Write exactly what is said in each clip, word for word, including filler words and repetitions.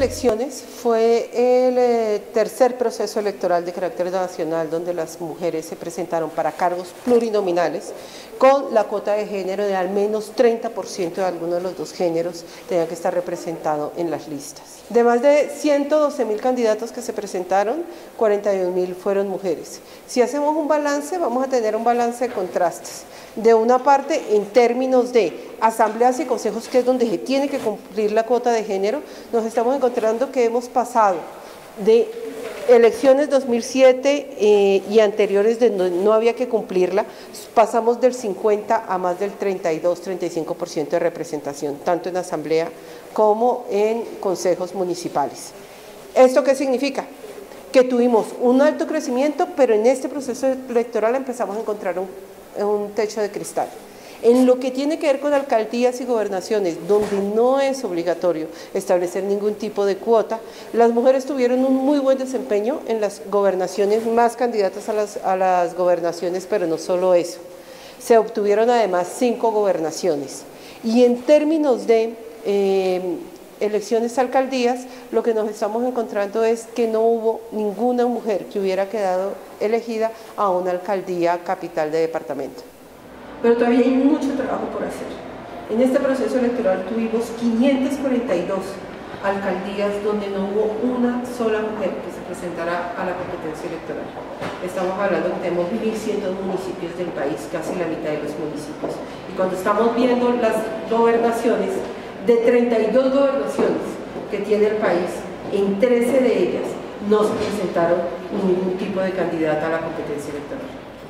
elecciones fue el eh, tercer proceso electoral de carácter nacional donde las mujeres se presentaron para cargos plurinominales con la cuota de género de al menos treinta por ciento de alguno de los dos géneros tenía que estar representado en las listas. De más de ciento doce mil candidatos que se presentaron, cuarenta y un mil fueron mujeres. Si hacemos un balance, vamos a tener un balance de contrastes. De una parte, en términos de asambleas y consejos, que es donde se tiene que cumplir la cuota de género, nos estamos encontrando que hemos pasado de elecciones dos mil siete eh, y anteriores de no, no había que cumplirla, pasamos del cincuenta a más del treinta y dos, treinta y cinco por ciento de representación, tanto en asamblea como en consejos municipales. ¿Esto qué significa? Que tuvimos un alto crecimiento, pero en este proceso electoral empezamos a encontrar un, un techo de cristal. En lo que tiene que ver con alcaldías y gobernaciones, donde no es obligatorio establecer ningún tipo de cuota, las mujeres tuvieron un muy buen desempeño en las gobernaciones, más candidatas a las, a las gobernaciones, pero no solo eso. Se obtuvieron además cinco gobernaciones. Y en términos de eh, elecciones a alcaldías, lo que nos estamos encontrando es que no hubo ninguna mujer que hubiera quedado elegida a una alcaldía capital de departamento. Pero todavía hay mucho trabajo por hacer. En este proceso electoral tuvimos quinientas cuarenta y dos alcaldías donde no hubo una sola mujer que se presentara a la competencia electoral. Estamos hablando que tenemos mil cien municipios del país, casi la mitad de los municipios. Y cuando estamos viendo las gobernaciones, de treinta y dos gobernaciones que tiene el país, en trece de ellas no se presentaron ningún tipo de candidata a la competencia electoral.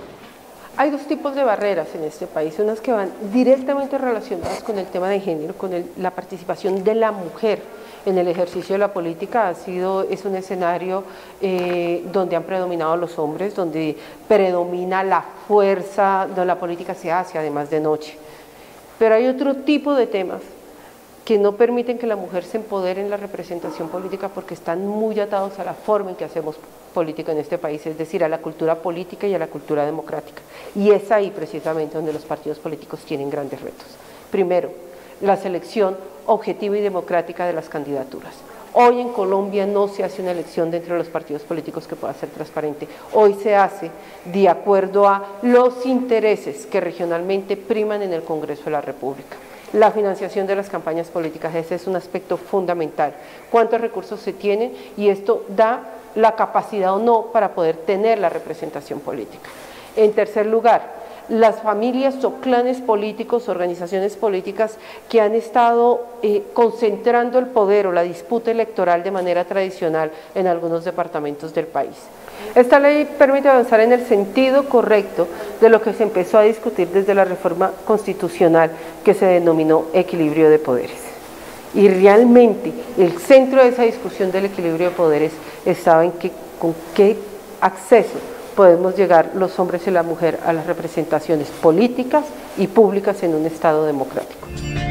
Hay dos tipos de barreras en este país, unas que van directamente relacionadas con el tema de género, con el, la participación de la mujer en el ejercicio de la política. Ha sido, es un escenario eh, donde han predominado los hombres, donde predomina la fuerza, donde la política se hace además de noche. Pero hay otro tipo de temas que no permiten que la mujer se empodere en la representación política porque están muy atados a la forma en que hacemos política en este país, es decir, a la cultura política y a la cultura democrática. Y es ahí precisamente donde los partidos políticos tienen grandes retos. Primero, la selección objetiva y democrática de las candidaturas. Hoy en Colombia no se hace una elección dentro de los partidos políticos que pueda ser transparente. Hoy se hace de acuerdo a los intereses que regionalmente priman en el Congreso de la República. La financiación de las campañas políticas, ese es un aspecto fundamental. ¿Cuántos recursos se tienen? Y esto da la capacidad o no para poder tener la representación política. En tercer lugar, las familias o clanes políticos, organizaciones políticas que han estado eh, concentrando el poder o la disputa electoral de manera tradicional en algunos departamentos del país. Esta ley permite avanzar en el sentido correcto de lo que se empezó a discutir desde la reforma constitucional que se denominó equilibrio de poderes. Y realmente el centro de esa discusión del equilibrio de poderes estaba en que, con qué acceso podemos llegar los hombres y la mujer a las representaciones políticas y públicas en un Estado democrático.